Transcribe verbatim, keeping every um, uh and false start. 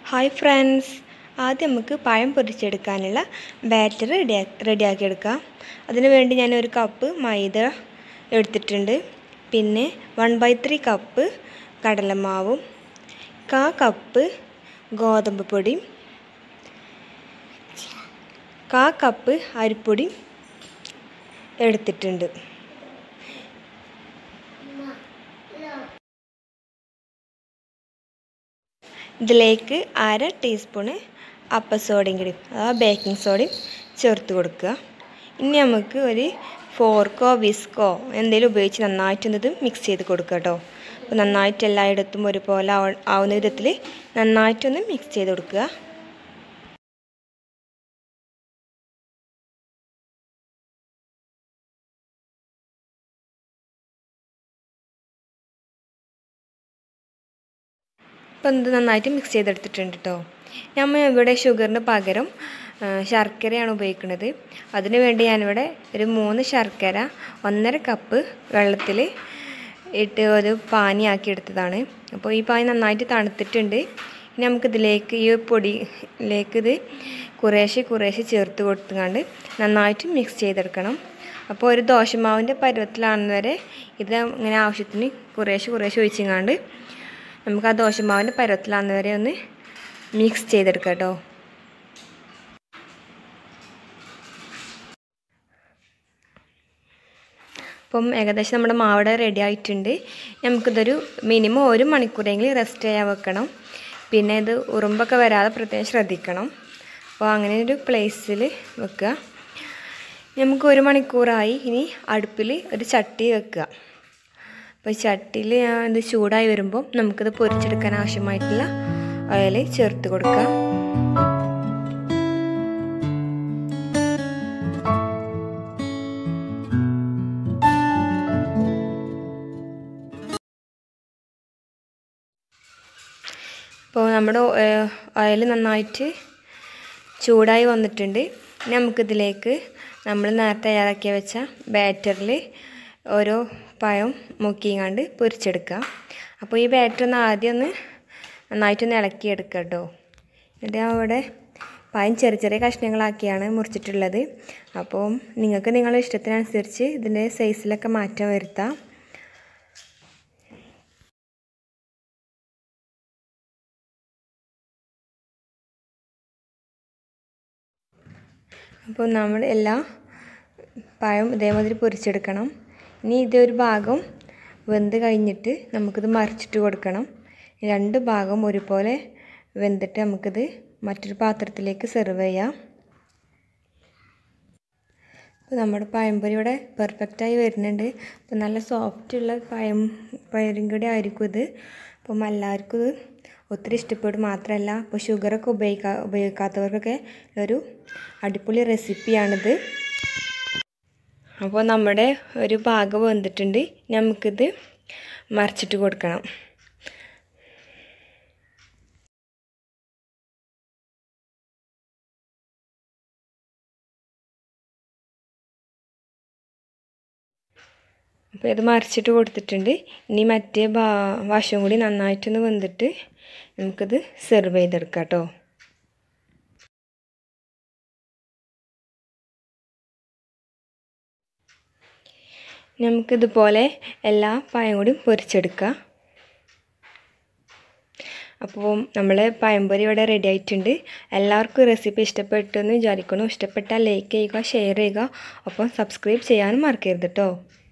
Hi friends, ആദ്യം നമുക്ക് പഴം പൊരിച്ചെടുക്കാനുള്ള ബാറ്റർ റെഡി റെഡിയാക്കി എടുക്കാം. അതിനു വേണ്ടി ഞാൻ ഒരു കപ്പ് മൈദ എടുത്തിട്ടുണ്ട്. പിന്നെ വൺ ബൈ ത്രീ കപ്പ് കടലമാവും, കാ കപ്പ് ഗോതമ്പ് പൊടി, കാ കപ്പ് അരിപ്പൊടി എടുത്തിട്ടുണ്ട്. ഇതിലേക്ക് അര ടീസ്പൂണ് അപ്പസോഡയും കൂടി അഥവാ ബേക്കിംഗ് സോഡയും ചേർത്ത് കൊടുക്കുക. ഇനി നമുക്ക് ഒരു ഫോർക്കോ വിസ്കോ എന്തെങ്കിലും ഉപയോഗിച്ച് നന്നായിട്ടൊന്നത് മിക്സ് ചെയ്ത് കൊടുക്കുക കേട്ടോ. അപ്പോൾ നന്നായിട്ട് എല്ലായിടത്തും ഒരുപോലെ ആവുന്ന വിധത്തിൽ നന്നായിട്ടൊന്ന് മിക്സ് ചെയ്ത് കൊടുക്കുക. അപ്പോൾ ഇത് നന്നായിട്ട് മിക്സ് ചെയ്തെടുത്തിട്ടുണ്ട് കേട്ടോ. നമ്മൾ ഇവിടെ ഷുഗറിന് പകരം ശർക്കരയാണ് ഉപയോഗിക്കുന്നത്. അതിനു വേണ്ടി ഞാനിവിടെ ഒരു മൂന്ന് ശർക്കര ഒന്നര കപ്പ് വെള്ളത്തിൽ ഇട്ട് ഒരു പാനിയാക്കി എടുത്തതാണ്. അപ്പോൾ ഈ പാനി നന്നായിട്ട് തണുത്തിട്ടുണ്ട്. ഇനി നമുക്കിതിലേക്ക് ഈ പൊടിയിലേക്ക് ഇത് കുറേശ്ശെ കുറേശ്ശെ ചേർത്ത് കൊടുത്തുകൊണ്ട് നന്നായിട്ട് മിക്സ് ചെയ്തെടുക്കണം. അപ്പോൾ ഒരു ദോശമാവിൻ്റെ പരുവത്തിലാണെന്നുവരെ ഇത് ഇങ്ങനെ ആവശ്യത്തിന് കുറേശ്ശെ കുറേശ്ശെ ഒഴിച്ചങ്ങാണ്ട് നമുക്ക് ആ ദോശമാവിൻ്റെ പരുവത്തിലാകുന്നവരെ ഒന്ന് മിക്സ് ചെയ്തെടുക്കാം കേട്ടോ. അപ്പം ഏകദേശം നമ്മുടെ മാവിടെ റെഡി ആയിട്ടുണ്ട്. നമുക്കിതൊരു മിനിമം ഒരു മണിക്കൂറെങ്കിലും റെസ്റ്റ് ചെയ്യാൻ വെക്കണം. പിന്നെ ഇത് ഉറുമ്പൊക്കെ വരാതെ പ്രത്യേകം ശ്രദ്ധിക്കണം. അപ്പോൾ അങ്ങനെ ഒരു പ്ലേസിൽ വെക്കുക. നമുക്ക് ഒരു മണിക്കൂറായി. ഇനി അടുപ്പിൽ ഒരു ചട്ടി വെക്കുക. അപ്പോൾ ചട്ടിയിൽ ഇത് ചൂടായി വരുമ്പോൾ നമുക്കിത് പൊരിച്ചെടുക്കാൻ ആവശ്യമായിട്ടുള്ള ഓയിൽ ചേർത്ത് കൊടുക്കുക. അപ്പോൾ നമ്മുടെ ഓയിൽ നന്നായിട്ട് ചൂടായി വന്നിട്ടുണ്ട്. നമുക്കിതിലേക്ക് നമ്മൾ നേരത്തെ തയ്യാറാക്കി വെച്ച ബാറ്ററിൽ ഓരോ പഴം മുക്കിങ്ങാണ്ട് പൊരിച്ചെടുക്കുക. അപ്പോൾ ഈ ബാറ്റർ ഒന്ന് ആദ്യം ഒന്ന് നന്നായിട്ടൊന്ന് ഇളക്കിയെടുക്കുക കേട്ടോ. എന്നിട്ട് അവിടെ പഴം ചെറിയ ചെറിയ കഷ്ണങ്ങളാക്കിയാണ് മുറിച്ചിട്ടുള്ളത്. അപ്പോൾ നിങ്ങൾക്ക് നിങ്ങളുടെ ഇഷ്ടത്തിനനുസരിച്ച് ഇതിൻ്റെ സൈസിലൊക്കെ മാറ്റം വരുത്താം. അപ്പോൾ നമ്മൾ എല്ലാ പഴം ഇതേമാതിരി പൊരിച്ചെടുക്കണം. ഇനി ഇതൊരു ഭാഗം വെന്ത് കഴിഞ്ഞിട്ട് നമുക്കിത് മറിച്ചിട്ട് കൊടുക്കണം. രണ്ട് ഭാഗം ഒരുപോലെ വെന്തിട്ട് നമുക്കിത് മറ്റൊരു പാത്രത്തിലേക്ക് സെർവ് ചെയ്യാം. അപ്പോൾ നമ്മുടെ പഴംപൊരി ഇവിടെ പെർഫെക്റ്റായി വരുന്നുണ്ട്. അപ്പോൾ നല്ല സോഫ്റ്റുള്ള പഴം പഴം കൂടി ആയിരിക്കും ഇത്. അപ്പം എല്ലാവർക്കും ഇത് ഒത്തിരി ഇഷ്ടപ്പെടും. മാത്രമല്ല ഇപ്പോൾ ഷുഗറൊക്കെ ഉപയോഗിക്കാ ഉപയോഗിക്കാത്തവർക്കൊക്കെ ഒരു അടിപൊളി റെസിപ്പിയാണിത്. അപ്പോൾ നമ്മുടെ ഒരു ഭാഗം വന്നിട്ടുണ്ട്. നമുക്കിത് മറിച്ചിട്ട് കൊടുക്കണം. അപ്പോൾ ഇത് മറിച്ചിട്ട് കൊടുത്തിട്ടുണ്ട്. ഇനി മറ്റേ ഭാ വശം കൂടി നന്നായിട്ടൊന്ന് വെന്തിട്ട് നമുക്കിത് സെർവ് ചെയ്തെടുക്കാം കേട്ടോ. നമുക്കിതുപോലെ എല്ലാ പഴം കൂടി പൊരിച്ചെടുക്കാം. അപ്പോൾ നമ്മൾ പഴംപൊരി ഇവിടെ റെഡി ആയിട്ടുണ്ട്. എല്ലാവർക്കും റെസിപ്പി ഇഷ്ടപ്പെട്ടു എന്ന് വിചാരിക്കുന്നു. ഇഷ്ടപ്പെട്ടാൽ ലൈക്ക് ചെയ്യുക, ഷെയർ ചെയ്യുക, ഒപ്പം സബ്സ്ക്രൈബ് ചെയ്യാനും മറക്കരുത് കേട്ടോ.